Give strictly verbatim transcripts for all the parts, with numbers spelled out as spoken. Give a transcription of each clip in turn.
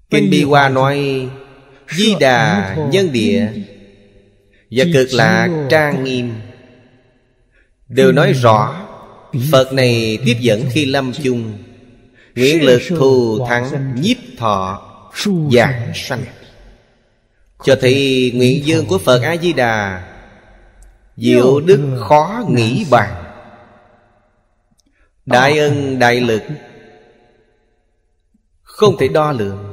Kinh Bi Hoa nói Di Đà nhân địa và Cực Lạc trang nghiêm đều nói rõ Phật này tiếp dẫn khi lâm chung, nguyện lực thù thắng nhiếp thọ giảng sanh, cho thấy nguyện dương của Phật A-di-đà diệu đức khó nghĩ bàn, đại ân đại lực không thể đo lường.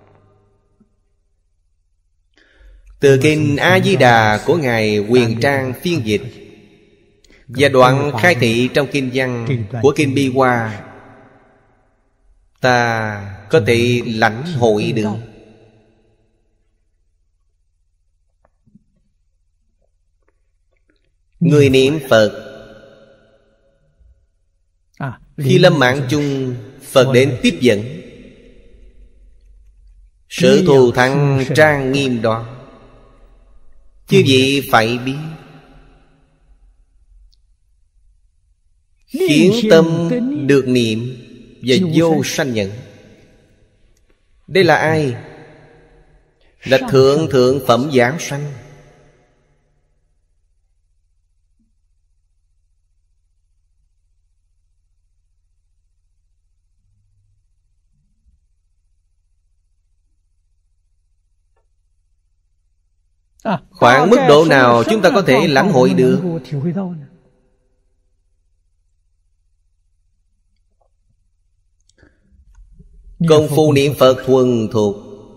Từ kinh A-di-đà của Ngài Huyền Trang phiên dịch và đoạn khai thị trong kinh văn của kinh Bi Hoa, ta có thể lãnh hội được. Người niệm Phật khi lâm mạng chung, Phật đến tiếp dẫn. Sự thù thắng trang nghiêm đó chư vị phải biết, khiến tâm được niệm và vô sanh nhận. Đây là ai? Là thượng thượng phẩm giảng sanh. Khoảng mức độ nào chúng ta có thể lãnh hội được? Công phu niệm Phật thuần thục,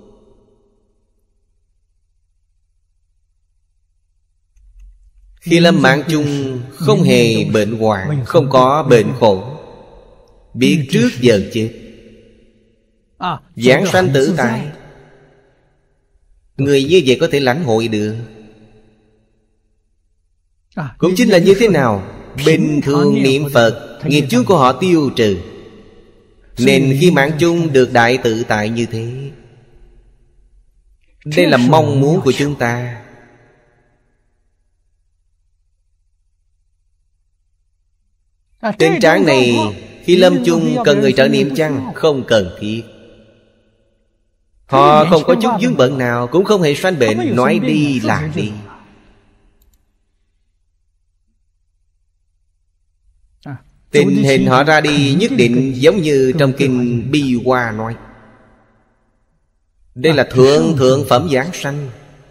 khi lâm mạng chung không hề bệnh hoạn, không có bệnh khổ, biết trước giờ chết, giảng sanh tự tại. Người như vậy có thể lãnh hội được. Cũng chính là như thế nào? Bình thường niệm Phật, nghiệp chướng của họ tiêu trừ, nên khi mạng chung được đại tự tại như thế. Đây là mong muốn của chúng ta. Tình trạng này khi lâm chung cần người trợ niệm chăng? Không cần thiết. Họ không có chút vướng bận nào, cũng không hề sanh bệnh, nói đi là đi. Tình hình họ ra đi nhất định giống như trong kinh Bi Hoa nói. Đây là thượng thượng phẩm giảng sanh.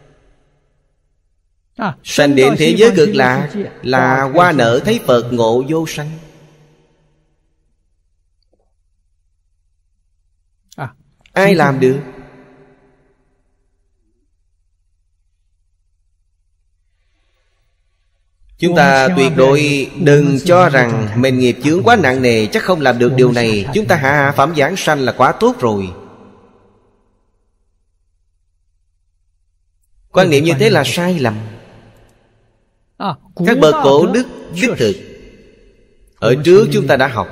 Sanh đến thế giới Cực Lạc là hoa nở thấy Phật ngộ vô sanh. Ai làm được? Chúng ta tuyệt đối đừng cho rằng mình nghiệp chướng quá nặng nề, chắc không làm được điều này. Chúng ta hạ hạ phẩm giảng sanh là quá tốt rồi. Quan niệm như thế là sai lầm. Các bậc cổ đức đích thực ở trước chúng ta đã học.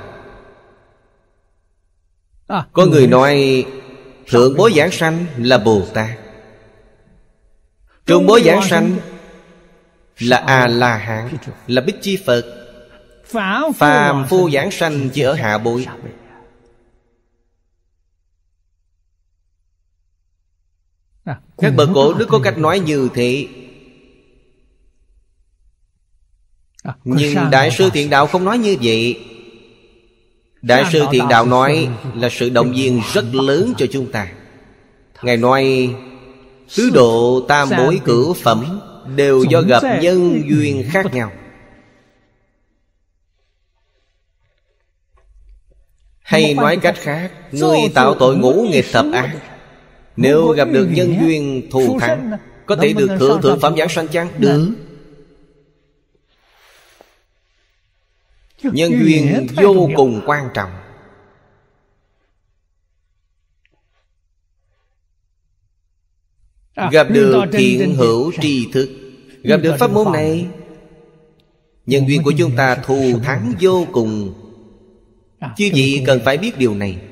Có người nói thượng bối giảng sanh là Bồ Tát, trung bối giảng sanh là A-la-hán, là Bích Chi Phật. Phàm phu giảng sanh chỉ ở hạ bối. Các bậc cổ đức có cách nói như thế. Nhưng Đại sư Thiện Đạo không nói như vậy. Đại sư Thiện Đạo nói là sự động viên rất lớn cho chúng ta. Ngài nói tứ độ tam bối cửu phẩm đều do gặp nhân duyên khác nhau. Hay nói cách khác, người tạo tội ngũ nghịch thập ác, nếu gặp được nhân duyên thù thắng, có thể được thượng thượng phẩm giảng sanh chăng? Được. Nhân duyên vô cùng quan trọng. Gặp được thiện hữu tri thức, gặp được pháp môn này, nhân duyên của chúng ta thù thắng vô cùng. Chứ gì cần phải biết điều này.